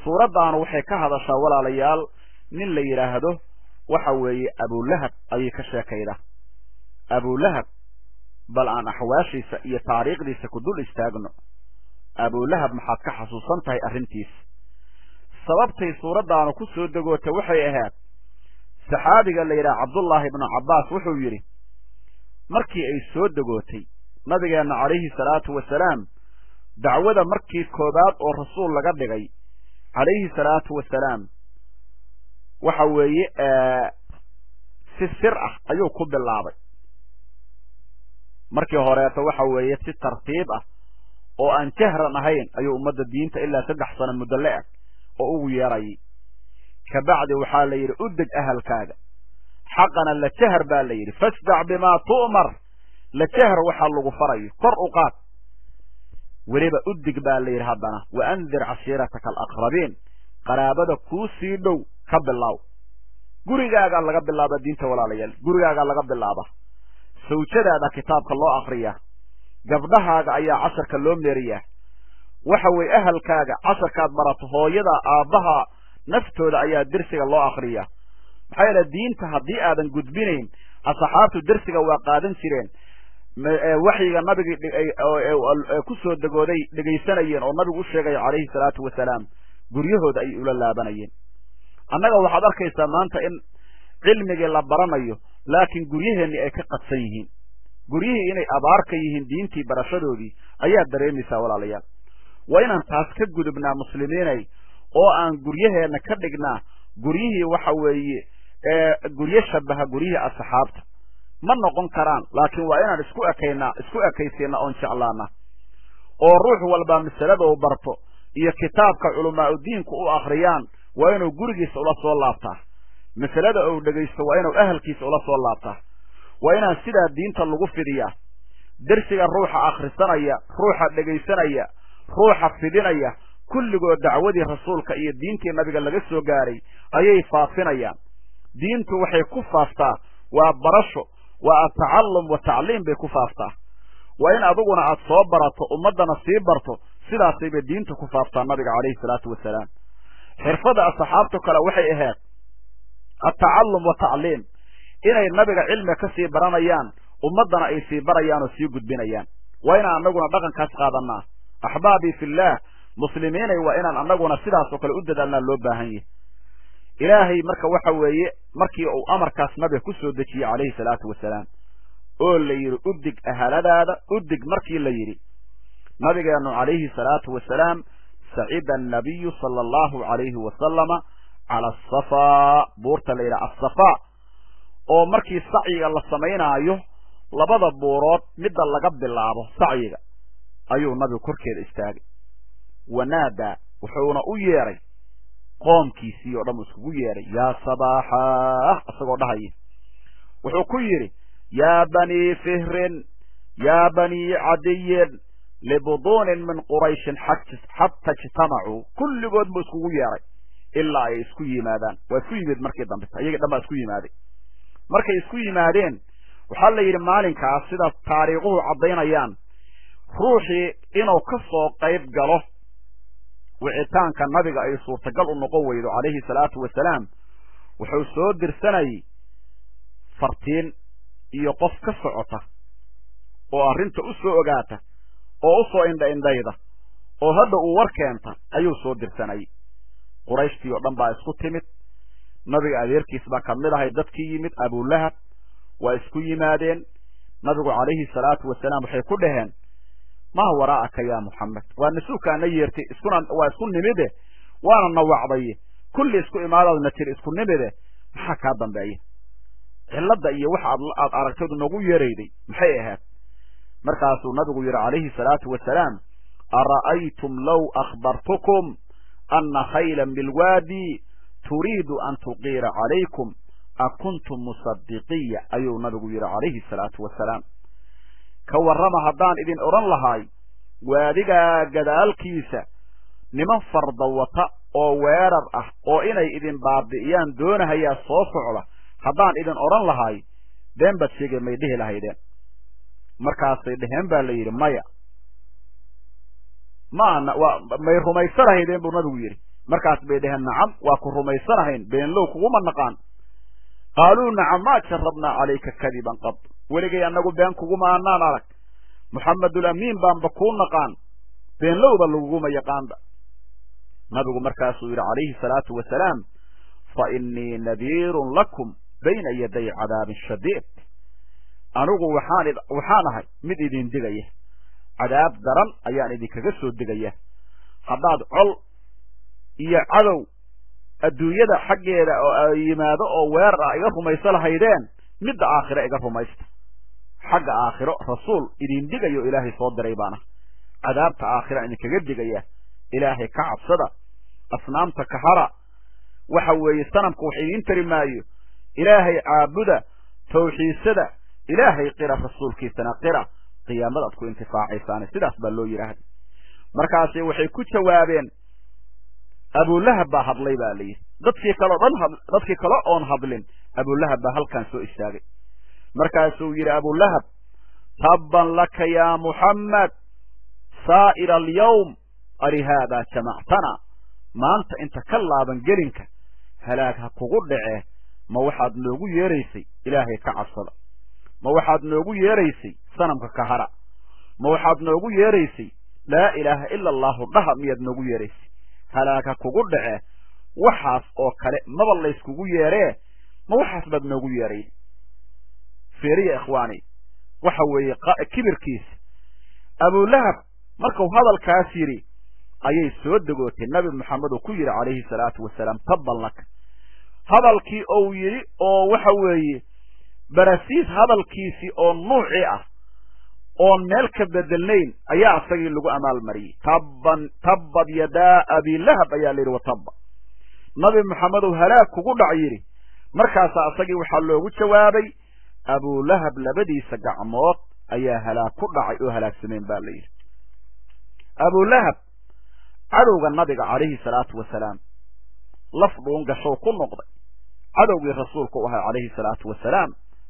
suuraddaanu waxay ka hadashaa walaalayaal nin la yidhaahdo waxa weeye abulahab ayay ka sheekayda abulahab bal aan axwaashiisa iyo taariikhdiisa ku dul istaagno abulahab maxaad ka xasuusan tahay arrintiis sababtay suuraddaanu ku soo degootay waxay ahayd saxaabiga la yidhaha cabdullaahi ibnu cabbaas wuxuu yidhi markii ay soo degootay nabigeenna calayhi salaatu wasalaam dacwada markii koobaad oo rasuul laga dhigay calayhi salaatu wasalaam waxa weeye si sir ah ayuu ku bilaabay markii horeeto waxa weeye si tartiib ah oo aan jahran ahayn ayuu ummadda diinta ilaa 3 sano muddo la eg oo ugu yeerayay kabacdi waxaa la yidhi u deg ahalkaaga xaqana la jahar baa la yidhi fasdac bimaa tu'mar la jahar waxa lagu farayo kor u qaad weliba u deg baa la yidhi haddana wa andir cashiirataka alaqrabiin qaraabada kuu sii dhow ka bilow gurigaaga laga bilaaba diinta walaalayaal gurigaaga laga bilaaba sawjadaada kitaabka loo akhriyaa gabdhahaaga ayaa casharka loo meeriyaa waxa weeye ahalkaaga casharkaad barato hooyada aabbaha naftooda ayaa dersiga loo akhriyaa maxaa yeele diinta haddii aadan gudbinayn asxaabtu dersiga waa qaadan jireen waxyiga nabigi ku soo degooday dhegaysanayeen oo nabigu u sheegay calayhi salaatu wasalaam guryahooda ay ula laabanayeen annaga waxaad arkaysaa maanta in cilmigii la baranayo laakiin guryaheenni ay ka qadsan yihiin guryihii inay abaar ka yihiin diintii barashadoodii ayaa dareemaysaa walaalayaal waa inaan taas ka gudubnaa muslimiinay oo aan guryaheenna ka dhignaa guryihii waxa weeye guryo shabaha guryihii asxaabta ma noqon karaan laakiin waa inaan isku ekaysiina oon jeclaana oo ruux walba masalada uu barto iyo kitaabka culamaa'u diinku u akhriyaan waa inuu gurigiisa ula soo laabtaa masalada uu dhegaysto waa inuu ahalkiisa ula soo laabtaa waa inaan sidaa diinta lagu fidiyaa dersiga ruuxa akhrisanaya ruuxa dhegaysanaya ruuxa fidinaya kulligood dacwadii rasuulka iyo diintii nabiga laga soo gaaray ayay faafinayaan diintu waxay ku faaftaa waa barasho waa tacallum wa tacliim bay ku faaftaa waa in adiguna aad soo barato ummaddana sii barto sidaasay bay diinta ku faaftaa nabiga calayhi salaatu wasalaam xirfada asxaabtu kale waxay ahayd atacallum wa tacliim inay nabiga cilmiga ka sii baranayaan ummaddana ay sii barayaan oo sii gudbinayaan waa inaan annaguna dhaqankaas qaadanaa axbaabii fillaah muslimiinay waa inaan annaguna sidaasoo kale u dadaalnaa loo baahan yahay ilaahay marka waxa weeye markii uu amarkaas nabiga ku soo dejiyey calayhi salaatu wasalaam oo la yidhi u dig ahaladaada u dig markii la yidhi nabigeennu calayhi salaatu wasalaam sacida annabiyu sala allahu calayhi wasalama cala asafaa buurta la yidhaha assafaa oo markii sacyiga la samaynaayo labada buurood midda laga bilaabo sacyiga ayuu nabigu korkeeda istaagay wanaadaa wuxuuna u yeedhay qoomkiisii oo dhan iskugu yeedhay yaa sabaaxaah isagoo dhahaya wuxuu ku yidhi yaa banii fihrin yaa banii cadiyin libuduunin min qurayshin xata ijtamacuu kulligood buu iskugu yeedhay ilaa ay isku yimaadaan waa isku yimid markii dambe iyaga dhan baa isku yimaaday markay isku yimaadeen waxaa la yidhi maalinkaas sidaas taariikhuhu caddaynayaan ruuxii inuu ka soo qayb galo wicitaanka nabiga ay suurtagal u noqon weydo calayhi salaatu wasalaam wuxuu soo dirsanayay fartiin iyo qof ka socota oo arrinta u soo ogaata oo u soo indha-indhayda oo hadda uu war keenta ayuu soo dirsanayay qurayshtii oo dhan baa isku timid nabiga adeerkiis baa ka mid ahay dadkii yimid abulahab waa isku yimaadeen nabigu calayhi salaatu wasalaam waxay ku dhaheen maa waraa'aka yaa muxamed waa nasuukaana yeertay waa isku nimide waana nawacday kulli isku imaadaadna tiri isku nimide maxaa kaa dambeeya cilladda iyo waxa aad aragtadu nagu yeerayday maxay ahayd markaasuu nabigu yidhi calayhi salaatu wasalaam ara'aytum low akhbartukum ana khaylan bilwaadi turiidu an tuqiira calaykum akuntum musadiqiya ayuu nabigu yidhi calayhi salaatu wasalaam ka warrama haddaan idin odhan lahaay waadigaa gadaalkiisa niman farda wata oo weerar ah oo inay idin baabi'iyaan doonahayaa soo socda haddaan idin odhan lahaay been baad sheegay may dhihi lahaydeen markaasay dheheen baa la yidhi maya may rumaysa lahaydeen buu nabigu yidhi markaas bay dhaheen nacam waa ku rumaysanahayn beenlow kuguma naqaan qaaluu nacam maa jarabnaa calayka kadiban qad weligay annagu been kuguma aanaan arag muxammedul amiin baanba kuu naqaan beenlowba laguguma yaqaanba nabigu markaasuu yidhi calayhi salaatu wasalaam fa innii nadiirun lakum bayna yaday cadaabin shadiid anigu waxaan ahay mid idin digaya cadaab daran ayaan idinkaga soo digaya haddaad col iyo cadow adduunyada xaggeeda oo yimaado oo weerar ah iga rumayso lahaydeen midda aakhire iga rumaysta xagga aakhiro rasuul idin digayo ilaahay soo diray baana cadaabta aakhira idinkaga digaya ilaahay ka cabsada asnaamta kahara waxa weeye sanamku wax idiin tari maayo ilaahay caabuda tawxiidsada ilaahay qira rasuulkiisana qira qiyaamada aad ku intifaacaysaan sidaas baa loo yidhaahday markaasi waxay ku jawaabeen abulahab baa hadlay baa layidhi dadkii kale oon hadlin abulahab baa halkan soo istaagay markaasuu yidhi abulahab tabban laka yaa muxammed saa'ira alyawm alihaadaa jamactana maanta inta ka laaban gelinka halaag ha kugu dhacee ma waxaad noogu yeeraysay ilaahay ka cabsada ma waxaad noogu yeeraysay sanamka kahara ma waxaad noogu yeeraysay laa ilaaha ila allahu dhaha miyaad noogu yeeraysay halaag ha kugu dhacee waxaas oo kale maba layskugu yeeree ma waxaas baad noogu yeeray fiiriya ikhwaani waxa weeye kibirkiisa abulahab markuu hadalkaas yidhi ayay soo degootay nabi maxamed uu ku yidhi calayhi salaatu wasalaam tabban laka hadalkii ou yidhi oo waxa weeye barasiis hadalkiisii oo nuuci ah oon meel ka bedelnayn ayaa isagii lagu amaalmariyey tabbad yadaa abilahab ayaa la yidhi watabba nabi maxamedow halaag kugu dhac yidhi markaasaa isagii waxaa loogu jawaabay abulahab labadiisa gacmood ayaa halaag ku dhacay oo halaagsameen ba la yidhi abulahab cadowga nabiga calayhi salaatu wasalaam laf dhuun gashow ku noqday cadowgii rasuulka u ahaa calayhi salaatu wasalaam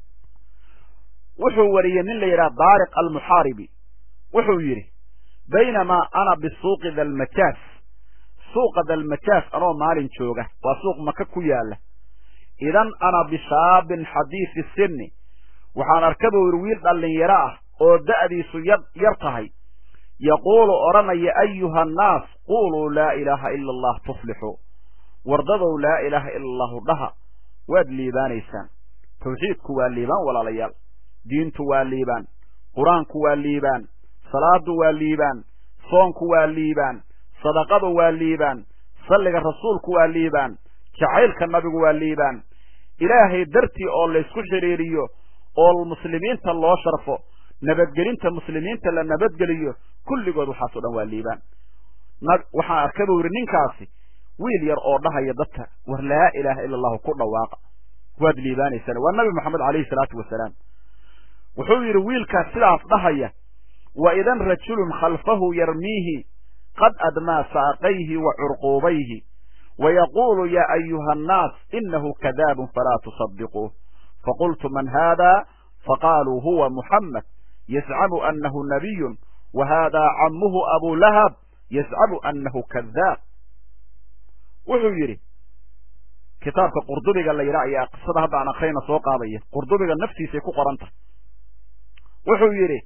wuxuu wariyey nin la yidhaha daariq almuxaaribi wuxuu yidhi baynamaa ana bisuuqi dalmajaas suuqa dalmajaas anoo maalin jooga waa suuq maka ku yaala idan ana bishaabin xadiisi sinni waxaan arkaba yidhi wiil dhallinyaro ah oo da'diisu yar tahay yaquulu odhanaya ayuha annaas quuluu laa ilaaha ila allah tuflixuu wardadow laa ilaaha ila allahu dhaha waad liibaanaysaan tawxiidku waa liibaan walaalayaal diintu waa liibaan qur-aanku waa liibaan salaadu waa liibaan soonku waa liibaan sadaqadu waa liibaan salliga rasuulku waa liibaan jacaylka nabigu waa liibaan ilaahay dartii oo laysku xidhiiriyo oo muslimiinta loo sharfo nabadgelinta muslimiinta la nabadgeliyo kulligood waxaas o dhan waa liibaan waxaan arkay buu yidhi ninkaasi wiil yar oo dhahaya dadka war laa ilaaha ila allahu ku dhawaaqa waad liibaanaysaan waa nabi moxamed calayhi salaatu wasalaam wuxuu yidhi wiilkaas sidaas dhahaya wa idan rajulun khalfahu yarmiihi qad admaa saaqayhi wa curquubayhi wayaquulu ya ayuha annaas inahu kadaabun falaa tusadiquuh faqultu man hada faqaaluu huwa muxamed yascamu anahu nabiyun wahada camuhu abulahab yascamu anahu kadaab wuxuu yidhi kitaabka qurdubiga la yidhaha ayaa qisada hadda aan akrayna soo qaadaya qurdubiga naftiisay ku qoranta wuxuu yidhi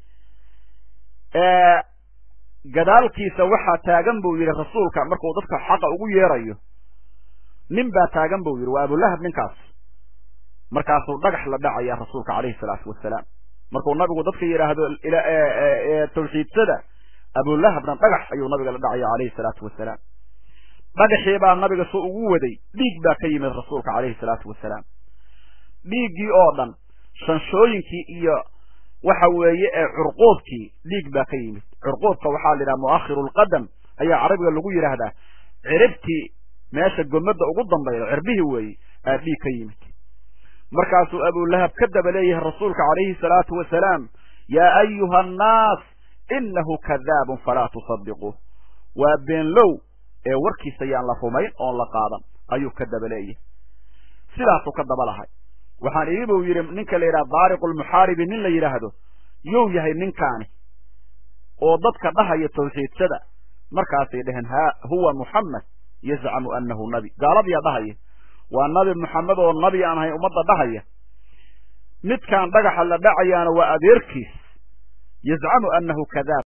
gadaalkiisa waxaa taagan buu yidhi rasuulka markuu dadka xaqa ugu yeerayo nin baa taagan buu yidhi waa abulahab ninkaas markaasuu dhagax la dhacaya rasuulka calayhi salaatu wasalaam markuu nabigu dadka yidhaahdo tawxiidsada abulahabna dhagax ayuu nabiga la dhacaya calayhi salaatu wasalaam dhagaxii baa nabiga soo ugu waday dhiig baa ka yimid rasuulka calayhi salaatu wasalaam dhiiggii oo dhan shanshooyinkii iyo waxa weeye curquubkii dhiig baa ka yimid curquubka waxaa la yidhaha mu'akhiru lqadam ayaa carabiga lagu yidhaahdaa ciribtii meesha gomada ugu dambayda cirbihii weeye aa dhiig ka yimid markaasuu abulahab ka daba leeyahay rasuulka calayhi salaatu wasalaam yaa ayuha annaas inahu kadaabun falaa tusadiquuh waa beenlow ee warkiisa yaan la rumayn oon la qaadan ayuu ka daba leeyahay sidaasuu ka daba lahay waxaan ii buu yidhi ninka la yidhaha daariqu lmuxaaribi nin la yidhaahdo yuu yahay ninkaani oo dadka dhahaya tawxiidsada markaasay dhaheen huwa muxamed يزعم أنه نبي قال يا ضهيه والنبي محمد والنبي أنا هي أمضى ضهيه مد كان دقح اللي دعيان وأديركيس يزعم أنه كذاب